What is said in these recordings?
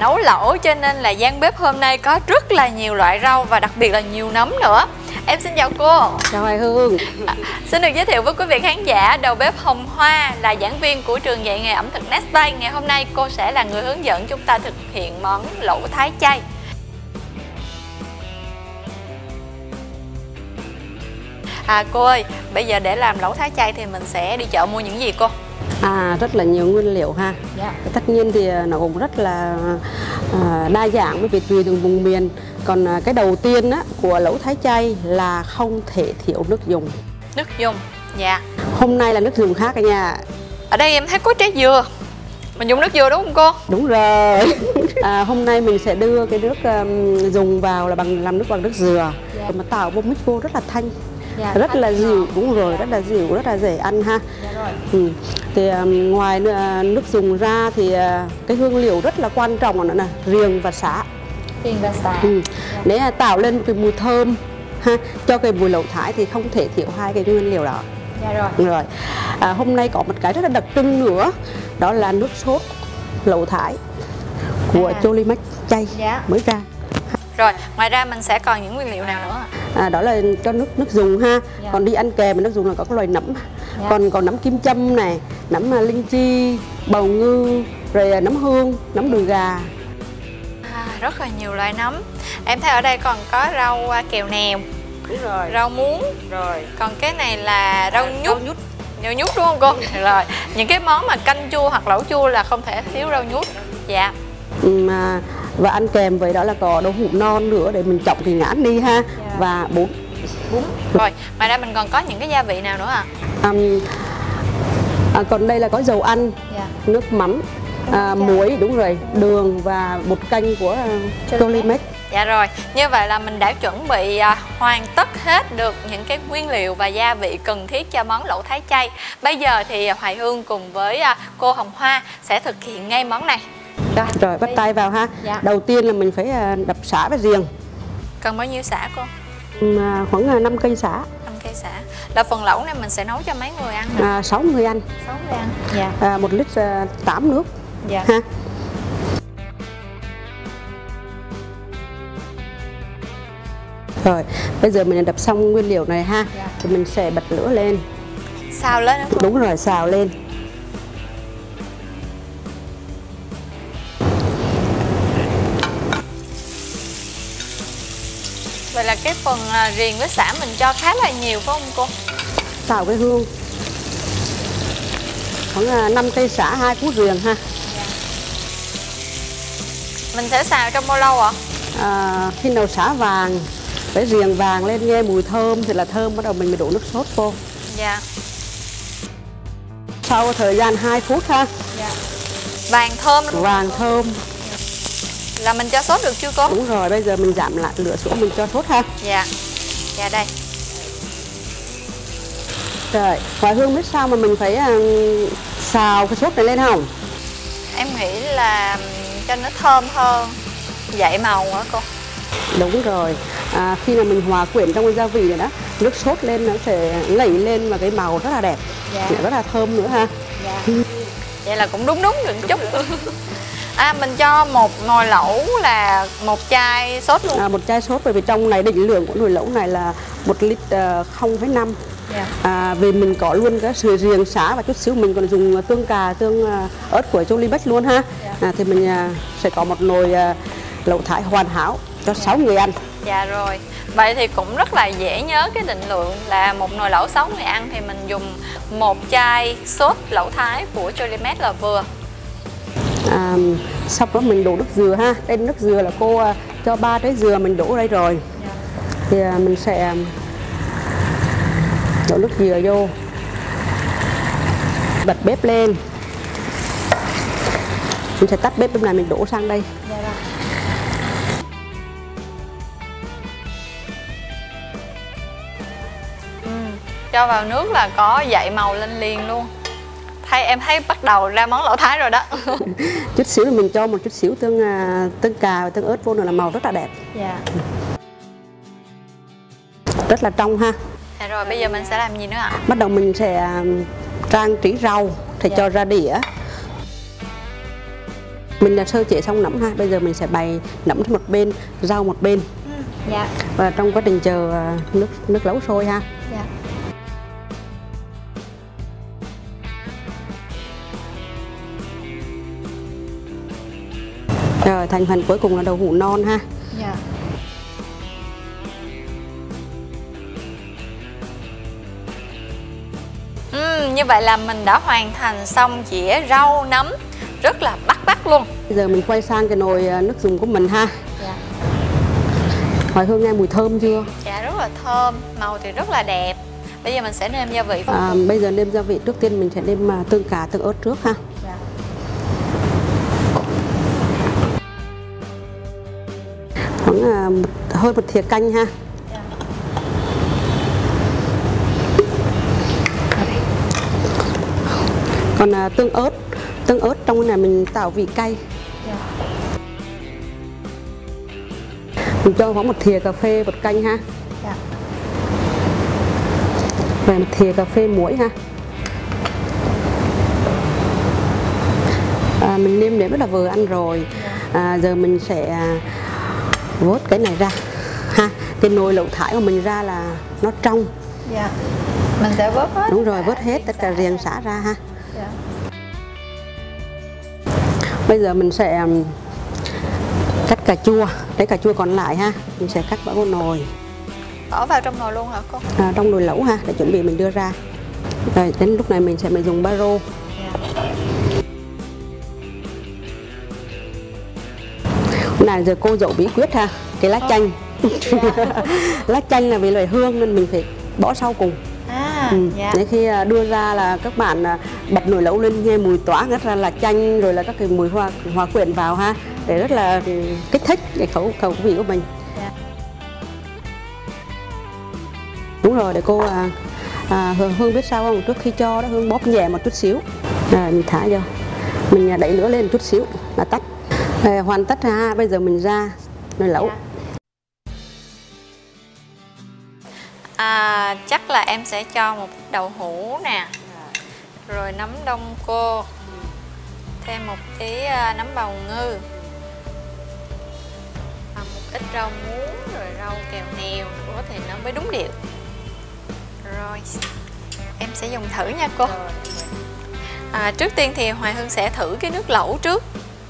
nấu lẩu cho nên là gian bếp hôm nay có rất là nhiều loại rau và đặc biệt là nhiều nấm nữa. Em xin chào cô. Chào Hoài Hương. Xin được giới thiệu với quý vị khán giả, đầu bếp Hồng Hoa là giảng viên của trường dạy nghề ẩm thực Nestlé. Ngày hôm nay cô sẽ là người hướng dẫn chúng ta thực hiện món lẩu thái chay. Cô ơi, bây giờ để làm lẩu thái chay thì mình sẽ đi chợ mua những gì cô? Rất là nhiều nguyên liệu ha. Dạ. Tất nhiên thì nó cũng rất là đa dạng bởi vì tùy từng vùng miền. Còn cái đầu tiên á, của lẩu thái chay là không thể thiếu nước dùng. Nước dùng, dạ. Hôm nay là nước dùng khác cả nhà. Ở đây em thấy có trái dừa. Mình dùng nước dừa đúng không cô? Đúng rồi. Hôm nay mình sẽ đưa cái nước dùng vào là làm nước bằng nước dừa. Dạ. Mà tạo vô mix vô rất là thanh. Dạ, rất là dịu, đúng rồi, rất là dịu, rất là dễ ăn ha. Dạ rồi. Thì ngoài nước dùng ra thì cái hương liệu rất là quan trọng nữa là riềng và sả. Riềng và sả. Để tạo lên cái mùi thơm ha, cho cái mùi lẩu thái thì không thể thiếu hai cái nguyên liệu đó. Dạ rồi. Hôm nay có một cái rất là đặc trưng nữa, đó là nước sốt lẩu thái của Cholimax chay mới ra. Rồi, ngoài ra mình sẽ còn những nguyên liệu nào nữa? Đó là cho nước dùng ha. Còn đi ăn kèm nước dùng là có cái loài nấm. Còn nấm kim châm này, nấm linh chi, bào ngư, rồi nấm hương, nấm đùi gà. Rất là nhiều loại nấm. Em thấy ở đây còn có rau kèo nèo. Đúng rồi. Rau muống. Rồi. Còn cái này là rau nhút. Rau nhút đúng không cô? Rồi, những cái món mà canh chua hoặc lẩu chua là không thể thiếu rau nhút. Dạ. Và ăn kèm với đó là có đậu hũ non nữa để mình chọc thì ngán đi ha. Và bún. Rồi, ngoài ra mình còn có những cái gia vị nào nữa còn đây là có dầu ăn, nước mắm, muối, đúng rồi, đường và bột canh của Cholimax. Dạ rồi, như vậy là mình đã chuẩn bị hoàn tất hết được những cái nguyên liệu và gia vị cần thiết cho món lẩu thái chay. Bây giờ thì Hoài Hương cùng với cô Hồng Hoa sẽ thực hiện ngay món này. Rồi bắt tay vào ha. Đầu tiên là mình phải đập sả và riềng. Cần bao nhiêu sả cô? Khoảng 5 cây sả. 5 cây sả. Là phần lẩu này mình sẽ nấu cho mấy người ăn? 6 người ăn. 6 người ăn. Dạ. 1 lít 8 nước. Dạ. Ha. Rồi, bây giờ mình đập xong nguyên liệu này ha. Thì mình sẽ bật lửa lên. Xào lên hả cô? Đúng rồi, xào lên. Vậy là cái phần riềng với sả mình cho khá là nhiều phải không cô? Xào cái hương. Khoảng 5 cây sả, 2 củ riềng ha. Mình sẽ xào trong bao lâu ạ? Khi nào sả vàng với riềng vàng lên nghe mùi thơm thì là thơm, bắt đầu mình mới đổ nước sốt vô. Dạ. Sau thời gian 2 phút ha. Dạ. Vàng thơm đúng không? Vàng thơm. Là mình cho sốt được chưa cô? Đúng rồi, bây giờ mình giảm lại lửa xuống mình cho sốt ha. Dạ. Dạ đây. Rồi, Hoài Hương biết sao mà mình phải xào cái sốt này lên không? Em nghĩ là cho nó thơm hơn, dậy màu hả cô? Đúng rồi. Khi mà mình hòa quyện trong cái gia vị này đó, nước sốt lên nó sẽ lẩy lên và cái màu rất là đẹp. Rất là thơm nữa ha. Vậy là cũng đúng được chút. Mình cho một nồi lẩu là 1 chai sốt luôn. 1 chai sốt, bởi vì trong này định lượng của nồi lẩu này là 1 lít 0,5. Vì mình có luôn cái sườn riềng, sả và chút xíu mình còn dùng tương cà, tương ớt của Cholimax luôn ha. Thì mình sẽ có một nồi lẩu thái hoàn hảo cho 6 người ăn. Dạ rồi. Vậy thì cũng rất là dễ nhớ cái định lượng là một nồi lẩu 6 người ăn thì mình dùng 1 chai sốt lẩu thái của Cholimax là vừa. Sau đó mình đổ nước dừa ha. Đây nước dừa là cô cho 3 trái dừa mình đổ đây rồi. Thì mình sẽ đổ nước dừa vô, bật bếp lên. Mình sẽ tắt bếp bên này, mình đổ sang đây. Cho vào nước là có dậy màu lên liền luôn. Em thấy bắt đầu ra món lẩu thái rồi đó. Chút xíu là mình cho một chút xíu tương cà và tương ớt vô nữa là màu rất là đẹp. Rất là trong ha. Rồi bây giờ mình sẽ làm gì nữa ạ? Bắt đầu mình sẽ trang trí rau thì cho ra đĩa. Mình đã sơ chế xong nấm ha, bây giờ mình sẽ bày nấm một bên, rau một bên. Dạ. Và trong quá trình chờ nước nấu sôi ha. Dạ. Rồi thành phần cuối cùng là đậu hũ non ha. Dạ. Như vậy là mình đã hoàn thành xong dĩa rau nấm rất là bắt mắt luôn. Bây giờ mình quay sang cái nồi nước dùng của mình ha. Dạ. Hoài Hương nghe mùi thơm chưa? Dạ rất là thơm, màu thì rất là đẹp. Bây giờ mình sẽ nêm gia vị. Bây giờ nêm gia vị, trước tiên mình sẽ nêm tương cà, tương ớt trước ha. Dạ. Khoảng hơn một thìa canh ha. Dạ. Còn tương ớt trong cái này mình tạo vị cay. Dạ. Mình cho khoảng một thìa cà phê bột canh ha. Dạ. Và một thìa cà phê muối ha. Mình nêm nếm rất là vừa ăn rồi. Giờ mình sẽ vớt cái này ra ha. Cái nồi lẩu thái của mình ra là nó trong. Dạ. Mình sẽ vớt hết. Đúng rồi, vớt hết tất cả riềng sả ra ha. Dạ. Bây giờ mình sẽ cắt cà chua, cái cà chua còn lại ha, mình sẽ cắt vào nồi. Bỏ vào trong nồi luôn hả cô? Trong nồi lẩu ha, để chuẩn bị mình đưa ra. Rồi đến lúc này mình sẽ dùng baro. Dạ. Này giờ cô dậu bí quyết ha, cái lá chanh. Lá chanh là vì loại hương nên mình phải bỏ sau cùng. Dạ. Để khi đưa ra là các bạn bật nồi lẩu lên nghe mùi tỏa rất là chanh, rồi là các cái mùi hòa quyện vào ha, để rất là kích thích cái khẩu vị của mình. Dạ. Đúng rồi, để cô Hương biết sao không, trước khi cho đó Hương bóp nhẹ một chút xíu, rồi mình thả vô, mình đẩy lửa lên một chút xíu là tắt. Hoàn tất ha, bây giờ mình ra nồi lẩu. Chắc là em sẽ cho một đậu hũ nè, rồi nấm đông cô, thêm một tí nấm bào ngư, một ít rau muống, rồi rau kèo nèo nữa thì nó mới đúng điệu. Rồi em sẽ dùng thử nha cô. Trước tiên thì Hoài Hương sẽ thử cái nước lẩu trước.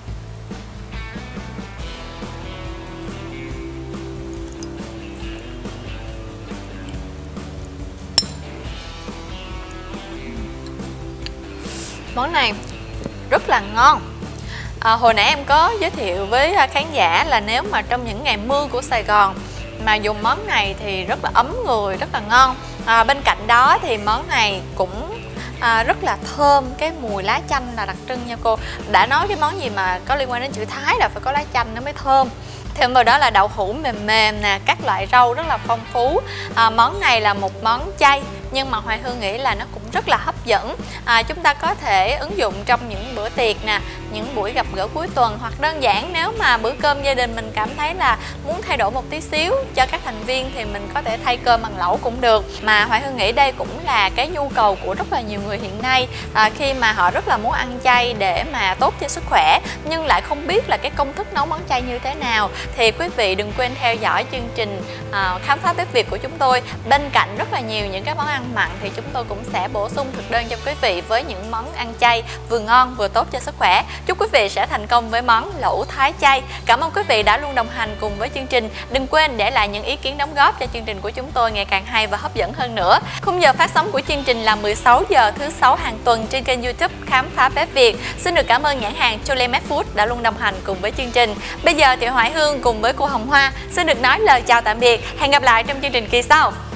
Món này rất là ngon. Hồi nãy em có giới thiệu với khán giả là nếu mà trong những ngày mưa của Sài Gòn mà dùng món này thì rất là ấm người, rất là ngon. Bên cạnh đó thì món này cũng rất là thơm, cái mùi lá chanh là đặc trưng nha cô. Đã nói cái món gì mà có liên quan đến chữ Thái là phải có lá chanh nó mới thơm. Thêm vào đó là đậu hũ mềm mềm nè, các loại rau rất là phong phú. Món này là một món chay nhưng mà Hoài Hương nghĩ là nó cũng rất là hấp dẫn. Chúng ta có thể ứng dụng trong những bữa tiệc nè, những buổi gặp gỡ cuối tuần, hoặc đơn giản nếu mà bữa cơm gia đình mình cảm thấy là muốn thay đổi một tí xíu cho các thành viên thì mình có thể thay cơm bằng lẩu cũng được. Mà Hoài Hương nghĩ đây cũng là cái nhu cầu của rất là nhiều người hiện nay, khi mà họ rất là muốn ăn chay để mà tốt cho sức khỏe nhưng lại không biết là cái công thức nấu món chay như thế nào, thì quý vị đừng quên theo dõi chương trình Khám phá bếp Việt của chúng tôi. Bên cạnh rất là nhiều những cái món ăn mặn thì chúng tôi cũng sẽ bổ sung thực đơn cho quý vị với những món ăn chay vừa ngon vừa tốt cho sức khỏe. Chúc quý vị sẽ thành công với món lẩu Thái chay. Cảm ơn quý vị đã luôn đồng hành cùng với chương trình. Đừng quên để lại những ý kiến đóng góp cho chương trình của chúng tôi ngày càng hay và hấp dẫn hơn nữa. Khung giờ phát sóng của chương trình là 16 giờ thứ 6 hàng tuần trên kênh YouTube Khám phá bếp Việt. Xin được cảm ơn nhãn hàng Cholemed Food đã luôn đồng hành cùng với chương trình. Bây giờ thì Hoài Hương cùng với cô Hồng Hoa xin được nói lời chào tạm biệt. Hẹn gặp lại trong chương trình kỳ sau.